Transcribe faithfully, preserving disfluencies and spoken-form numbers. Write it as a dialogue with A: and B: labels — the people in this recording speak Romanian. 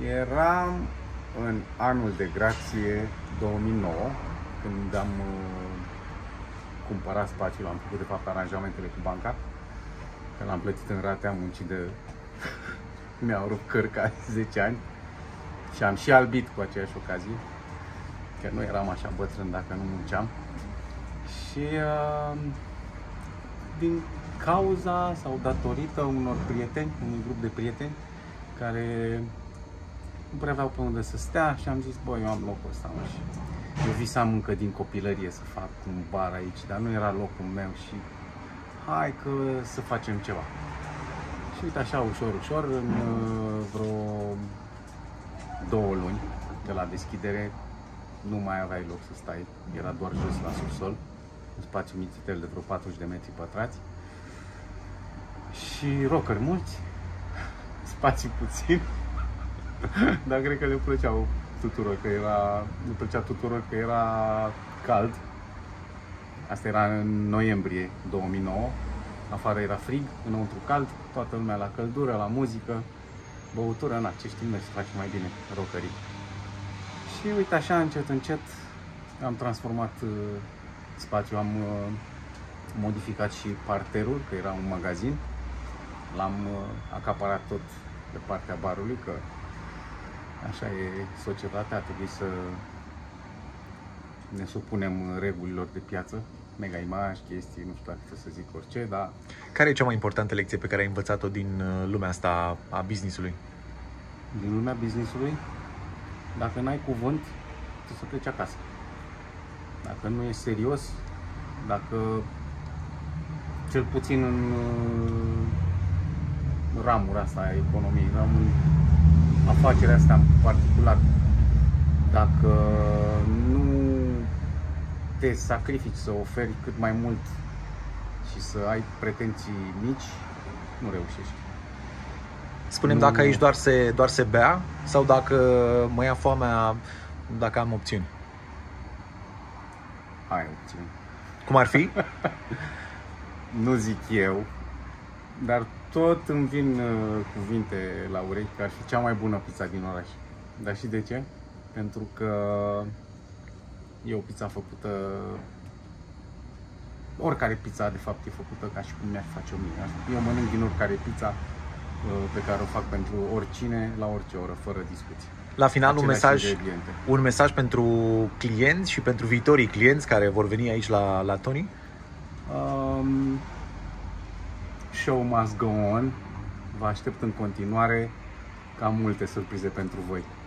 A: Eram în anul de grație două mii nouă, când am uh, cumpărat spațiul, am făcut de fapt aranjamentele cu banca, că l-am plătit în rate, am muncit de... mi-au rupt cărca zece ani și am și albit cu aceeași ocazie, că nu eram așa bătrân dacă nu munceam. Și uh, din cauza sau datorită unor prieteni, unui grup de prieteni care nu prea aveau pe unde să stea și am zis, bă, eu am locul ăsta, mă, și eu visam încă din copilărie să fac un bar aici, dar nu era locul meu și hai că să facem ceva. Și uite așa, ușor, ușor, în vreo două luni de la deschidere nu mai aveai loc să stai, era doar jos la subsol, un spațiu mititel de vreo patruzeci de metri pătrați și rockeri mulți, spații puțin, dar cred că le plăceau tuturor, că era, le plăcea tuturor că era cald. Asta era în noiembrie două mii nouă, afară era frig, înăuntru cald, toată lumea la căldură, la muzică, băutură, na, ce știm noi să facem mai bine, rockerii. Și uite așa, încet, încet, am transformat uh, spațiul, am uh, modificat și parterul, că era un magazin, l-am uh, acaparat tot de partea barului, că așa e societatea, trebuie să ne supunem regulilor de piață, mega imagi, chestii, nu știu dacă să zic orice, dar...
B: Care e cea mai importantă lecție pe care ai învățat-o din lumea asta a business-ului?
A: Din lumea business-ului? Dacă n-ai cuvânt, trebuie să pleci acasă. Dacă nu ești serios, dacă cel puțin în ramura asta a economiei, în afacerea asta în particular, dacă nu te sacrifici să oferi cât mai mult și să ai pretenții mici, nu reușești.
B: Spune-mi
A: nu...
B: dacă aici doar se, doar se bea sau dacă mă ia foamea, dacă am opțiuni.
A: Ai opțiuni.
B: Cum ar fi?
A: Nu zic eu, dar tot îmi vin uh, cuvinte la urechi că ar fi cea mai bună pizza din oraș. Dar și de ce? Pentru că e o pizza făcută, oricare pizza de fapt e făcută ca și cum mi-aș face o mie. Eu mănânc din oricare pizza pe care o fac pentru oricine, la orice oră, fără discuție.
B: La final un mesaj, un mesaj pentru clienți și pentru viitorii clienți care vor veni aici la, la Tony?
A: Um, show must go on. Vă aștept în continuare, ca multe surprize pentru voi.